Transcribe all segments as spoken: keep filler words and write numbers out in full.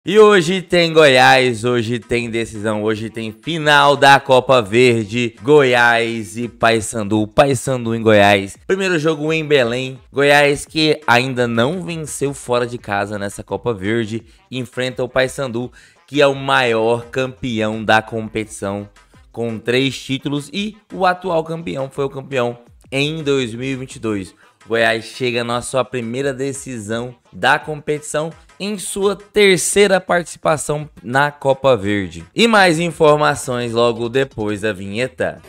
E hoje tem Goiás, hoje tem decisão, hoje tem final da Copa Verde, Goiás e Paysandu, Paysandu em Goiás. Primeiro jogo em Belém, Goiás que ainda não venceu fora de casa nessa Copa Verde, enfrenta o Paysandu, que é o maior campeão da competição, com três títulos, e o atual campeão foi o campeão em dois mil e vinte e dois. Goiás chega na sua primeira decisão da competição em sua terceira participação na Copa Verde. E mais informações logo depois da vinheta.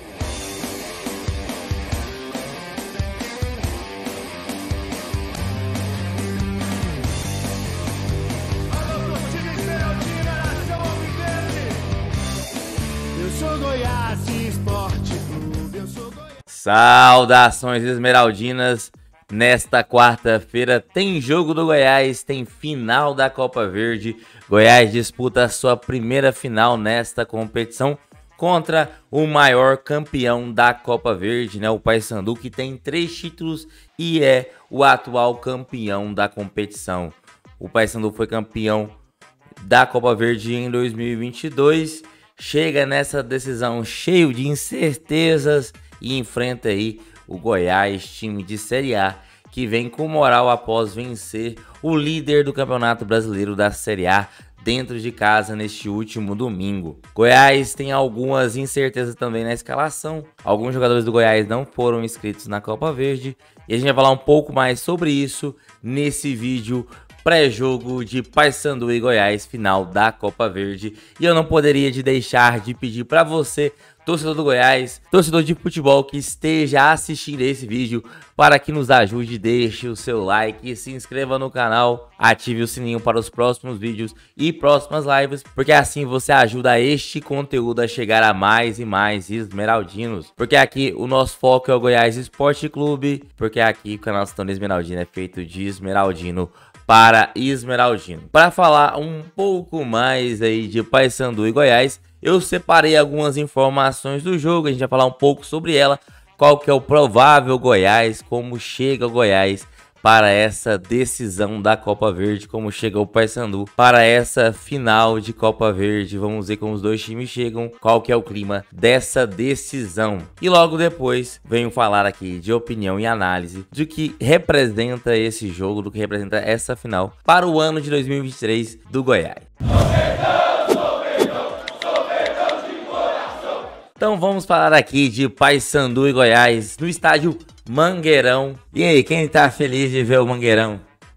Eu sou Goiás Esporte Clube, eu sou Goiás. Saudações esmeraldinas. Nesta quarta-feira tem jogo do Goiás, tem final da Copa Verde. Goiás disputa a sua primeira final nesta competição contra o maior campeão da Copa Verde, né? O Paysandu, que tem três títulos e é o atual campeão da competição. O Paysandu foi campeão da Copa Verde em dois mil e vinte e dois, chega nessa decisão cheio de incertezas e enfrenta aí o Goiás, time de Série A, que vem com moral após vencer o líder do Campeonato Brasileiro da Série A dentro de casa neste último domingo. Goiás tem algumas incertezas também na escalação. Alguns jogadores do Goiás não foram inscritos na Copa Verde e a gente vai falar um pouco mais sobre isso nesse vídeo pré-jogo de Paysandu e Goiás, final da Copa Verde. E eu não poderia de deixar de pedir para você, torcedor do Goiás, torcedor de futebol que esteja assistindo esse vídeo, para que nos ajude, deixe o seu like, se inscreva no canal, ative o sininho para os próximos vídeos e próximas lives, porque assim você ajuda este conteúdo a chegar a mais e mais esmeraldinos. Porque aqui o nosso foco é o Goiás Esporte Clube, porque aqui o canal Cidadão Esmeraldino é feito de esmeraldino para esmeraldino. Para falar um pouco mais aí de Paysandu e Goiás, eu separei algumas informações do jogo, a gente vai falar um pouco sobre ela, qual que é o provável Goiás, como chega o Goiás para essa decisão da Copa Verde, como chega o Paysandu para essa final de Copa Verde. Vamos ver como os dois times chegam, qual que é o clima dessa decisão. E logo depois venho falar aqui de opinião e análise do que representa esse jogo, do que representa essa final para o ano de dois mil e vinte e três do Goiás. Então vamos falar aqui de Paysandu e Goiás no estádio Mangueirão. E aí, quem tá feliz de ver o Mangueirão?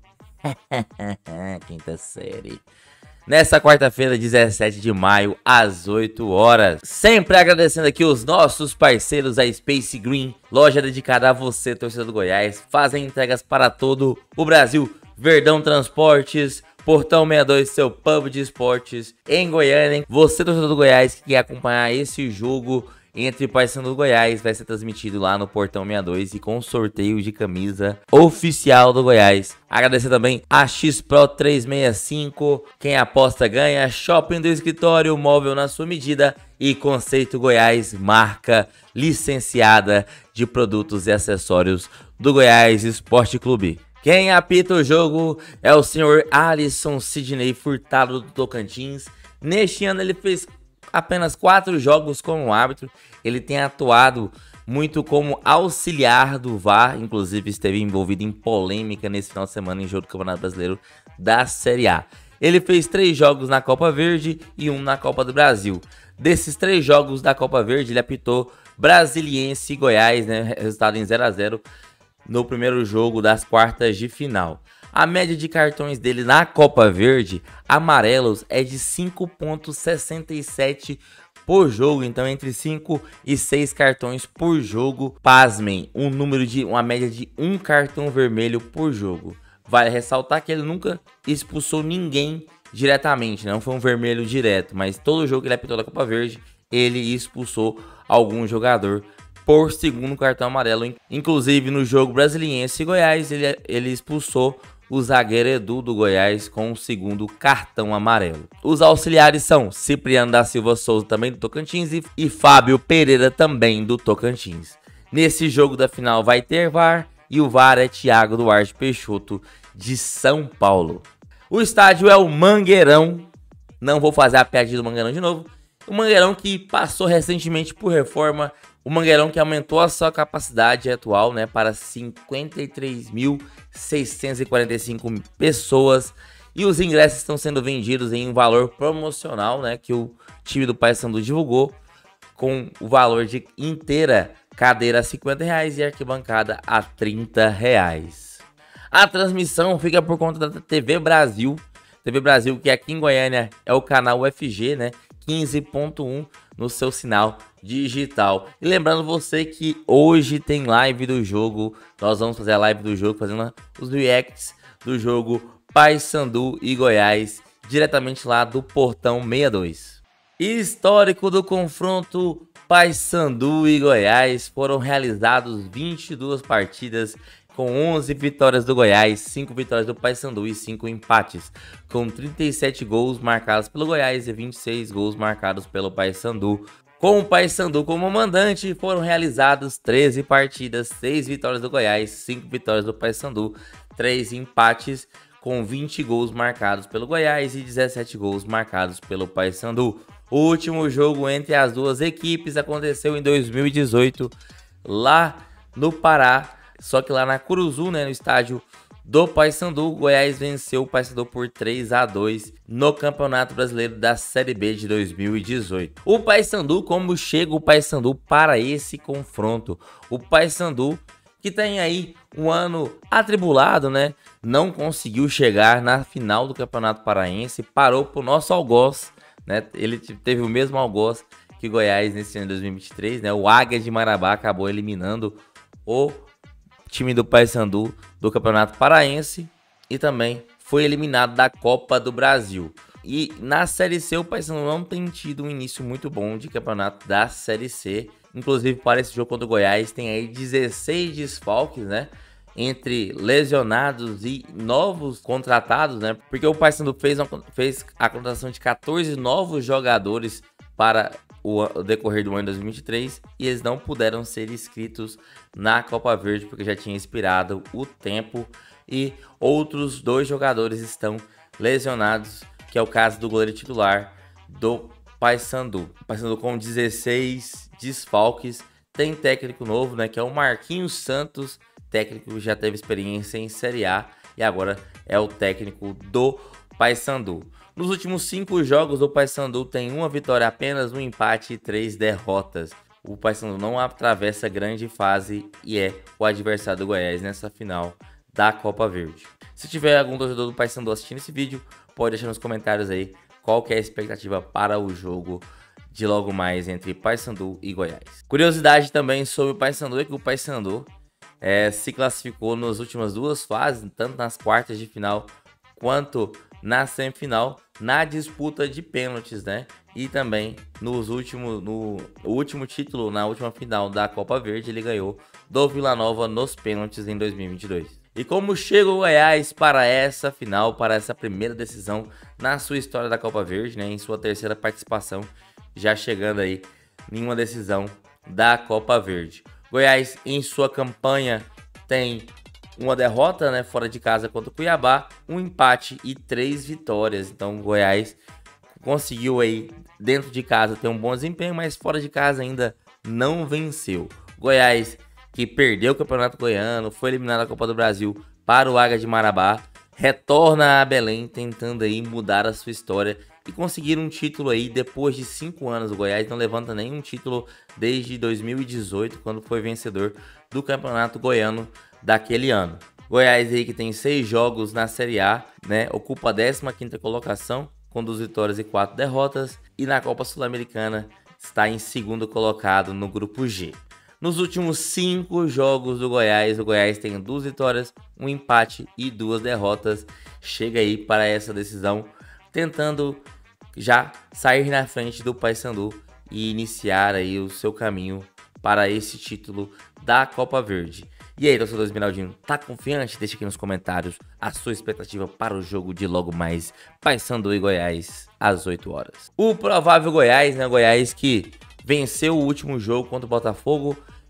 Quinta série. Nessa quarta-feira, dezessete de maio, às oito horas. Sempre agradecendo aqui os nossos parceiros, a Space Green, loja dedicada a você, torcedor do Goiás. Fazem entregas para todo o Brasil. Verdão Transportes, Portão sessenta e dois, seu pub de esportes em Goiânia. Você, torcedor do Goiás, que quer acompanhar esse jogo entre Paysandu e Goiás, vai ser transmitido lá no Portão sessenta e dois e com sorteio de camisa oficial do Goiás. Agradecer também a X Pro trezentos e sessenta e cinco, quem aposta ganha, Shopping do Escritório, móvel na sua medida, e Conceito Goiás, marca licenciada de produtos e acessórios do Goiás Esporte Clube. Quem apita o jogo é o senhor Alisson Sidney Furtado do Tocantins. Neste ano ele fez apenas quatro jogos como árbitro. Ele tem atuado muito como auxiliar do V A R, inclusive esteve envolvido em polêmica nesse final de semana em jogo do Campeonato Brasileiro da Série A. Ele fez três jogos na Copa Verde e um na Copa do Brasil. Desses três jogos da Copa Verde, ele apitou Brasiliense e Goiás, né, resultado em zero a zero. No primeiro jogo das quartas de final. A média de cartões dele na Copa Verde, amarelos, é de cinco ponto sessenta e sete por jogo. Então, entre cinco e seis cartões por jogo. Pasmem, um número de uma média de um cartão vermelho por jogo. Vale ressaltar que ele nunca expulsou ninguém diretamente, não foi um vermelho direto, mas todo jogo que ele apitou da Copa Verde, ele expulsou algum jogador por segundo cartão amarelo. Inclusive no jogo Brasiliense e Goiás, ele, ele expulsou o zagueiro Edu do Goiás com o segundo cartão amarelo. Os auxiliares são Cipriano da Silva Souza, também do Tocantins, e, e Fábio Pereira, também do Tocantins. Nesse jogo da final vai ter V A R, e o V A R é Thiago Duarte Peixoto, de São Paulo. O estádio é o Mangueirão. Não vou fazer a piadinha do Mangueirão de novo. O Mangueirão que passou recentemente por reforma. O Mangueirão que aumentou a sua capacidade atual, né, para cinquenta e três mil seiscentos e quarenta e cinco pessoas. E os ingressos estão sendo vendidos em um valor promocional, né, que o time do Paysandu divulgou, com o valor de inteira cadeira a cinquenta reais e arquibancada a trinta reais. A transmissão fica por conta da T V Brasil. T V Brasil, que aqui em Goiânia é o canal U F G, né? quinze ponto um no seu sinal digital. E lembrando você que hoje tem live do jogo. Nós vamos fazer a live do jogo, fazendo os reacts do jogo Paysandu e Goiás, diretamente lá do Portão sessenta e dois. Histórico do confronto Paysandu e Goiás: foram realizados vinte e duas partidas, com onze vitórias do Goiás, cinco vitórias do Paysandu e cinco empates, com trinta e sete gols marcados pelo Goiás e vinte e seis gols marcados pelo Paysandu. Com o Paysandu como mandante, foram realizadas treze partidas, seis vitórias do Goiás, cinco vitórias do Paysandu, três empates, com vinte gols marcados pelo Goiás e dezessete gols marcados pelo Paysandu. O último jogo entre as duas equipes aconteceu em dois mil e dezoito, lá no Pará. Só que lá na Curuzu, né, no estádio do Paysandu, o Goiás venceu o Paysandu por três a dois no Campeonato Brasileiro da Série B de dois mil e dezoito. O Paysandu, como chega o Paysandu para esse confronto? O Paysandu, que tem aí um ano atribulado, né, não conseguiu chegar na final do Campeonato Paraense, parou pro nosso algoz, né, ele teve o mesmo algoz que o Goiás nesse ano de dois mil e vinte e três, né, o Águia de Marabá acabou eliminando o time do Paysandu do Campeonato Paraense e também foi eliminado da Copa do Brasil. E na Série C o Paysandu não tem tido um início muito bom de campeonato da Série C. Inclusive para esse jogo contra o Goiás tem aí dezesseis desfalques, né? Entre lesionados e novos contratados, né? Porque o Paysandu fez, uma, fez a contratação de quatorze novos jogadores para o decorrer do ano de dois mil e vinte e três e eles não puderam ser inscritos na Copa Verde porque já tinha expirado o tempo, e outros dois jogadores estão lesionados, que é o caso do goleiro titular do Paysandu. O Paysandu com dezesseis desfalques, tem técnico novo, né, que é o Marquinhos Santos, técnico que já teve experiência em Série A e agora é o técnico do Paysandu. Nos últimos cinco jogos, o Paysandu tem uma vitória apenas, um empate e três derrotas. O Paysandu não atravessa grande fase e é o adversário do Goiás nessa final da Copa Verde. Se tiver algum torcedor do Paysandu assistindo esse vídeo, pode deixar nos comentários aí qual que é a expectativa para o jogo de logo mais entre Paysandu e Goiás. Curiosidade também sobre o Paysandu é que o Paysandu é, se classificou nas últimas duas fases, tanto nas quartas de final quanto na semifinal, na disputa de pênaltis, né? E também nos últimos, no último título, na última final da Copa Verde, ele ganhou do Vila Nova nos pênaltis em dois mil e vinte e dois. E como chega o Goiás para essa final, para essa primeira decisão na sua história da Copa Verde, né? Em sua terceira participação, já chegando aí em uma decisão da Copa Verde. Goiás, em sua campanha, tem uma derrota, né, fora de casa contra o Cuiabá, um empate e três vitórias. Então o Goiás conseguiu aí dentro de casa ter um bom desempenho, mas fora de casa ainda não venceu. Goiás, que perdeu o Campeonato Goiano, foi eliminado da Copa do Brasil para o Águia de Marabá, retorna a Belém tentando aí mudar a sua história e conseguir um título aí depois de cinco anos. O Goiás não levanta nenhum título desde dois mil e dezoito, quando foi vencedor do Campeonato Goiano daquele ano. Goiás aí que tem seis jogos na Série A, né, ocupa a décima quinta colocação com duas vitórias e quatro derrotas, e na Copa Sul-Americana está em segundo colocado no grupo G. Nos últimos cinco jogos do Goiás, o Goiás tem duas vitórias, um empate e duas derrotas. Chega aí para essa decisão, tentando já sair na frente do Paysandu e iniciar aí o seu caminho para esse título da Copa Verde. E aí, torcedor Esmeraldino, tá confiante? Deixa aqui nos comentários a sua expectativa para o jogo de logo mais Paysandu e Goiás às oito horas. O provável Goiás, né? Goiás que venceu o último jogo contra o Botafogo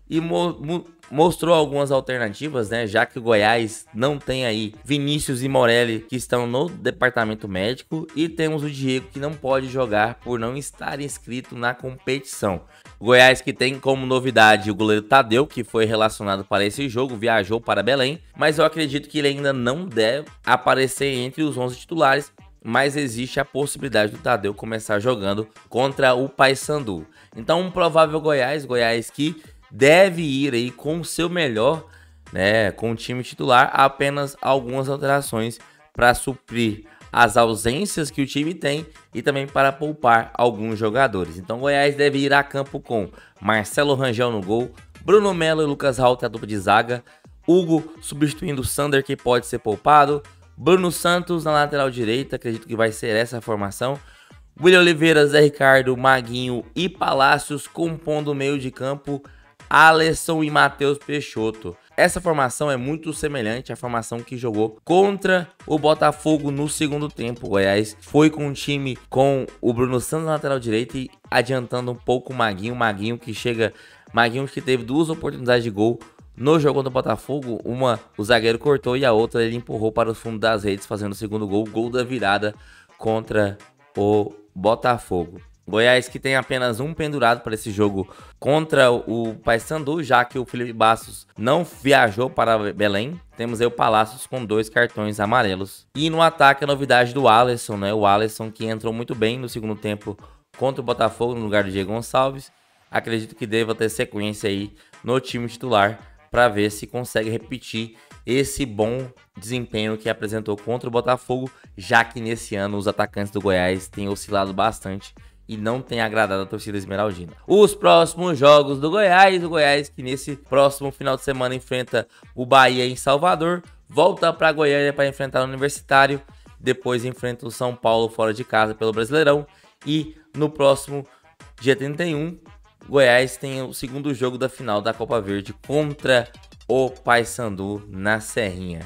e mo mo mostrou algumas alternativas, né? Já que o Goiás não tem aí Vinícius e Morelli, que estão no departamento médico, e temos o Diego, que não pode jogar por não estar inscrito na competição. O Goiás, que tem como novidade o goleiro Tadeu, que foi relacionado para esse jogo, viajou para Belém, mas eu acredito que ele ainda não deve aparecer entre os onze titulares, mas existe a possibilidade do Tadeu começar jogando contra o Paysandu. Então, um provável Goiás, Goiás que deve ir aí com o seu melhor, né, com o time titular, apenas algumas alterações para suprir as ausências que o time tem e também para poupar alguns jogadores. Então, Goiás deve ir a campo com Marcelo Rangel no gol, Bruno Melo e Lucas Halter a dupla de zaga, Hugo substituindo o Sander, que pode ser poupado, Bruno Santos na lateral direita, acredito que vai ser essa a formação, William Oliveira, Zé Ricardo, Maguinho e Palácios compondo o meio de campo, Alisson e Matheus Peixoto. Essa formação é muito semelhante à formação que jogou contra o Botafogo no segundo tempo. O Goiás foi com um time com o Bruno Santos na lateral direita e adiantando um pouco o Maguinho. O Maguinho que chega, Maguinho que teve duas oportunidades de gol no jogo do Botafogo. Uma o zagueiro cortou e a outra ele empurrou para o fundo das redes, fazendo o segundo gol, gol da virada contra o Botafogo. Goiás que tem apenas um pendurado para esse jogo contra o Paysandu, já que o Felipe Bastos não viajou para Belém. Temos aí o Palácios com dois cartões amarelos. E no ataque a novidade do Alisson, né? O Alisson que entrou muito bem no segundo tempo contra o Botafogo no lugar do Diego Gonçalves. Acredito que deva ter sequência aí no time titular para ver se consegue repetir esse bom desempenho que apresentou contra o Botafogo, já que nesse ano os atacantes do Goiás têm oscilado bastante e não tem agradado a torcida esmeraldina. Os próximos jogos do Goiás, o Goiás que nesse próximo final de semana enfrenta o Bahia em Salvador, volta para Goiânia para enfrentar o Universitário, depois enfrenta o São Paulo fora de casa pelo Brasileirão e no próximo dia trinta e um, Goiás tem o segundo jogo da final da Copa Verde contra o Paysandu na Serrinha.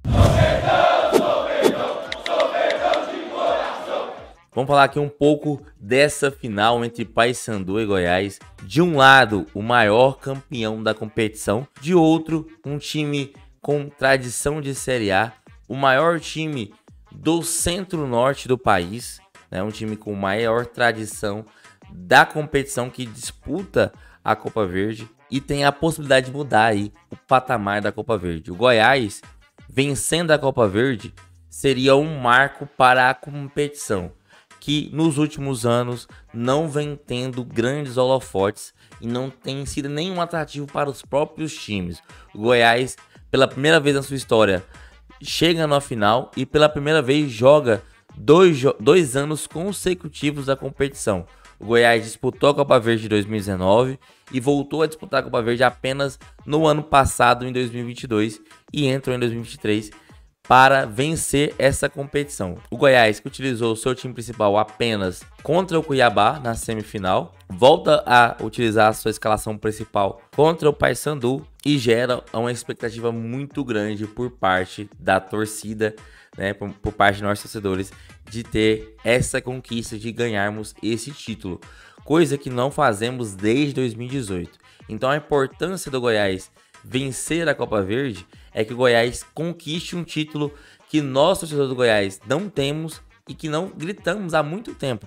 Vamos falar aqui um pouco dessa final entre Paysandu e Goiás. De um lado, o maior campeão da competição. De outro, um time com tradição de Série A. O maior time do centro-norte do país. Né? Um time com maior tradição da competição que disputa a Copa Verde. E tem a possibilidade de mudar aí o patamar da Copa Verde. O Goiás, vencendo a Copa Verde, seria um marco para a competição, que nos últimos anos não vem tendo grandes holofotes e não tem sido nenhum atrativo para os próprios times. O Goiás, pela primeira vez na sua história, chega na final e pela primeira vez joga dois, dois anos consecutivos da competição. O Goiás disputou a Copa Verde de dois mil e dezenove e voltou a disputar a Copa Verde apenas no ano passado, em dois mil e vinte e dois, e entrou em dois mil e vinte e três para vencer essa competição. O Goiás, que utilizou o seu time principal apenas contra o Cuiabá na semifinal, volta a utilizar a sua escalação principal contra o Paysandu e gera uma expectativa muito grande por parte da torcida, né, por, por parte de nós torcedores, de ter essa conquista de ganharmos esse título, coisa que não fazemos desde dois mil e dezoito. Então a importância do Goiás vencer a Copa Verde é que o Goiás conquiste um título que nós, torcedores do Goiás, não temos e que não gritamos há muito tempo.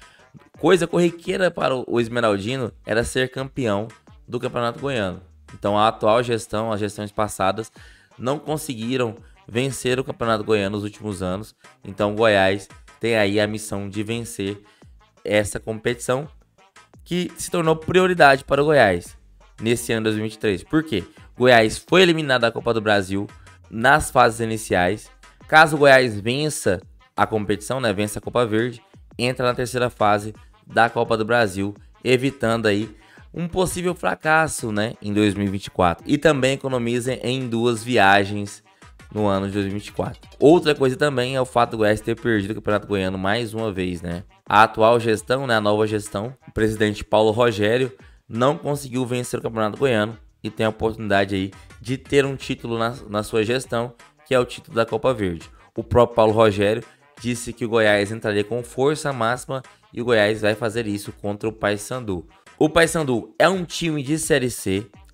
Coisa corriqueira para o esmeraldino era ser campeão do Campeonato Goiano. Então a atual gestão, as gestões passadas, não conseguiram vencer o Campeonato Goiano nos últimos anos. Então o Goiás tem aí a missão de vencer essa competição, que se tornou prioridade para o Goiás nesse ano de dois mil e vinte e três. Por quê? Goiás foi eliminado da Copa do Brasil nas fases iniciais. Caso o Goiás vença a competição, né, vença a Copa Verde, entra na terceira fase da Copa do Brasil, evitando aí um possível fracasso, né, em dois mil e vinte e quatro. E também economiza em duas viagens no ano de dois mil e vinte e quatro. Outra coisa também é o fato do Goiás ter perdido o Campeonato Goiano mais uma vez, né? A atual gestão, né, a nova gestão, o presidente Paulo Rogério não conseguiu vencer o Campeonato Goiano e tem a oportunidade aí de ter um título na, na sua gestão, que é o título da Copa Verde. O próprio Paulo Rogério disse que o Goiás entraria com força máxima e o Goiás vai fazer isso contra o Paysandu. O Paysandu é um time de Série C, é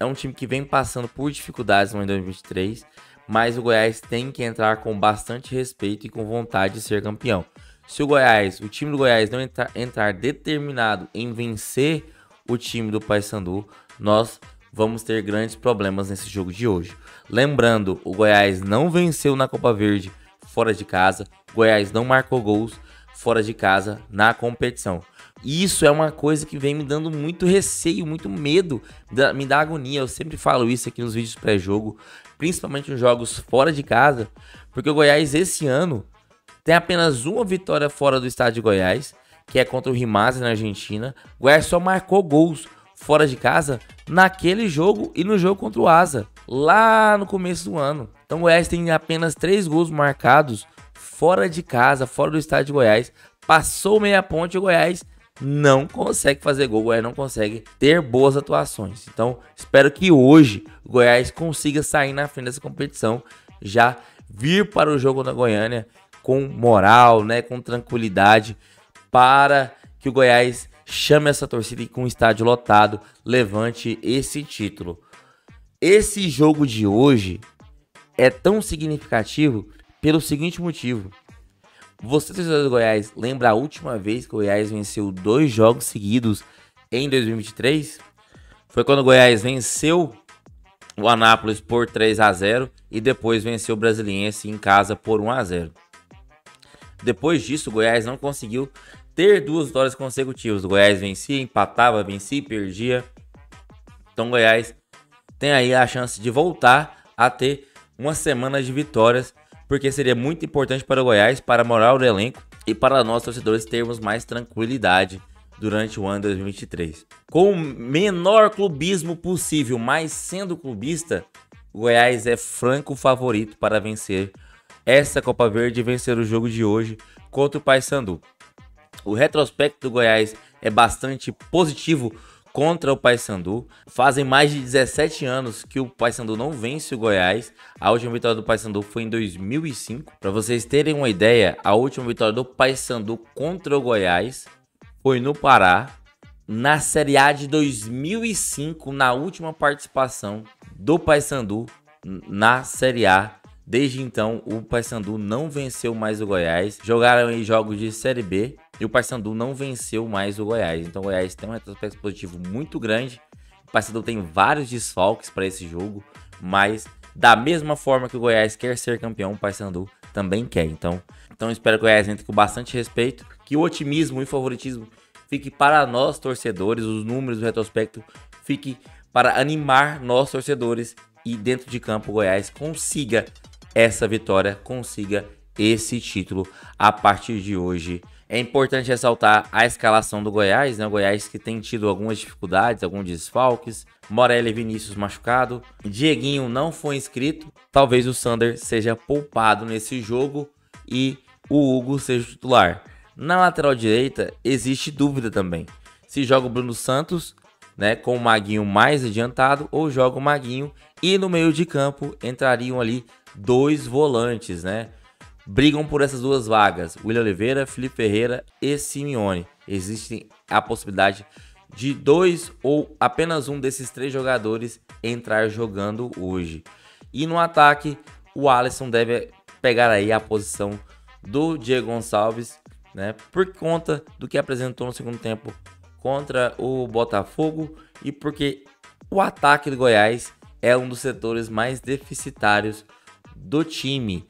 É um time que vem passando por dificuldades no ano de dois mil e vinte e três, mas o Goiás tem que entrar com bastante respeito e com vontade de ser campeão. Se o Goiás, o time do Goiás não entrar, entrar determinado em vencer o time do Paysandu, nós vamos ter grandes problemas nesse jogo de hoje. Lembrando, o Goiás não venceu na Copa Verde fora de casa, o Goiás não marcou gols fora de casa na competição. E isso é uma coisa que vem me dando muito receio, muito medo, me dá agonia. Eu sempre falo isso aqui nos vídeos pré-jogo, principalmente nos jogos fora de casa, porque o Goiás esse ano tem apenas uma vitória fora do estádio de Goiás, que é contra o Rimasa na Argentina. O Goiás só marcou gols fora de casa naquele jogo e no jogo contra o Asa, lá no começo do ano. Então o Goiás tem apenas três gols marcados fora de casa, fora do estádio de Goiás. Passou meia ponte e o Goiás não consegue fazer gol, o Goiás não consegue ter boas atuações. Então espero que hoje o Goiás consiga sair na frente dessa competição, já vir para o jogo na Goiânia com moral, né, com tranquilidade, para que o Goiás chame essa torcida e com o estádio lotado levante esse título. Esse jogo de hoje é tão significativo pelo seguinte motivo. Você, torcedor do Goiás, lembra a última vez que o Goiás venceu dois jogos seguidos em dois mil e vinte e três? Foi quando o Goiás venceu o Anápolis por três a zero e depois venceu o Brasiliense em casa por um a zero. Depois disso, o Goiás não conseguiu ter duas vitórias consecutivas. O Goiás vencia, empatava, vencia e perdia. Então o Goiás tem aí a chance de voltar a ter uma semana de vitórias, porque seria muito importante para o Goiás, para a moral do elenco e para nós torcedores termos mais tranquilidade durante o ano de dois mil e vinte e três. Com o menor clubismo possível, mas sendo clubista, o Goiás é franco favorito para vencer essa Copa Verde e vencer o jogo de hoje contra o Paysandu. O retrospecto do Goiás é bastante positivo contra o Paysandu. Fazem mais de dezessete anos que o Paysandu não vence o Goiás. A última vitória do Paysandu foi em dois mil e cinco. Para vocês terem uma ideia, a última vitória do Paysandu contra o Goiás foi no Pará, na Série A de dois mil e cinco, na última participação do Paysandu na Série A. Desde então, o Paysandu não venceu mais o Goiás. Jogaram em jogos de Série B e o Paysandu não venceu mais o Goiás. Então o Goiás tem um retrospecto positivo muito grande. O Paysandu tem vários desfalques para esse jogo, mas da mesma forma que o Goiás quer ser campeão, o Paysandu também quer. Então, então espero que o Goiás entre com bastante respeito, que o otimismo e o favoritismo fique para nós torcedores, os números do retrospecto fique para animar nós torcedores e dentro de campo o Goiás consiga essa vitória, consiga esse título a partir de hoje. É importante ressaltar a escalação do Goiás, né? O Goiás que tem tido algumas dificuldades, alguns desfalques. Morelli e Vinícius machucado. Dieguinho não foi inscrito. Talvez o Sander seja poupado nesse jogo e o Hugo seja titular. Na lateral direita existe dúvida também. Se joga o Bruno Santos, né, com o Maguinho mais adiantado, ou joga o Maguinho e no meio de campo entrariam ali dois volantes, né? Brigam por essas duas vagas, William Oliveira, Felipe Ferreira e Simeone. Existe a possibilidade de dois ou apenas um desses três jogadores entrar jogando hoje. E no ataque, o Alisson deve pegar aí a posição do Diego Gonçalves, né? Por conta do que apresentou no segundo tempo contra o Botafogo e porque o ataque do Goiás é um dos setores mais deficitários do time.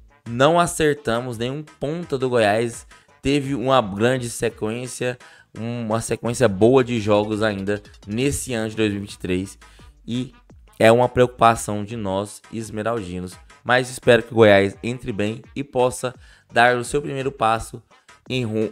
Não acertamos, nenhum ponta do Goiás teve uma grande sequência, uma sequência boa de jogos ainda nesse ano de dois mil e vinte e três e é uma preocupação de nós esmeraldinos, mas espero que o Goiás entre bem e possa dar o seu primeiro passo em rumo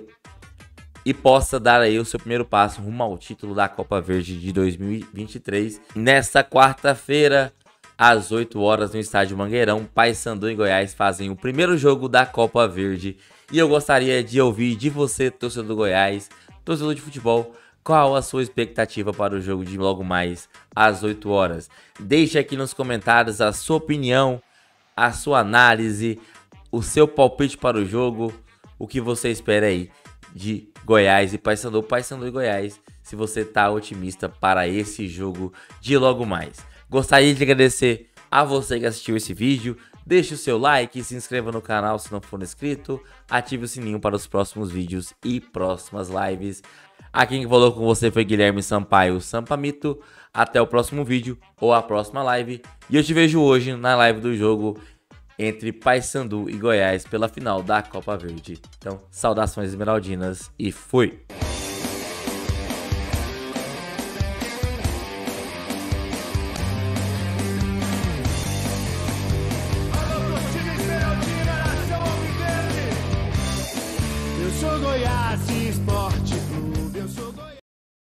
e possa dar aí o seu primeiro passo rumo ao título da Copa Verde de dois mil e vinte e três nesta quarta-feira. Às oito horas no estádio Mangueirão, Paysandu e Goiás fazem o primeiro jogo da Copa Verde. E eu gostaria de ouvir de você, torcedor do Goiás, torcedor de futebol, qual a sua expectativa para o jogo de logo mais às oito horas. Deixe aqui nos comentários a sua opinião, a sua análise, o seu palpite para o jogo, o que você espera aí de Goiás e Paysandu, Paysandu e Goiás se você tá otimista para esse jogo de logo mais. Gostaria de agradecer a você que assistiu esse vídeo. Deixe o seu like, se inscreva no canal se não for inscrito, ative o sininho para os próximos vídeos e próximas lives. Aqui quem falou com você foi Guilherme Sampaio Sampamito. Até o próximo vídeo ou a próxima live. E eu te vejo hoje na live do jogo entre Paysandu e Goiás pela final da Copa Verde. Então, saudações esmeraldinas e fui!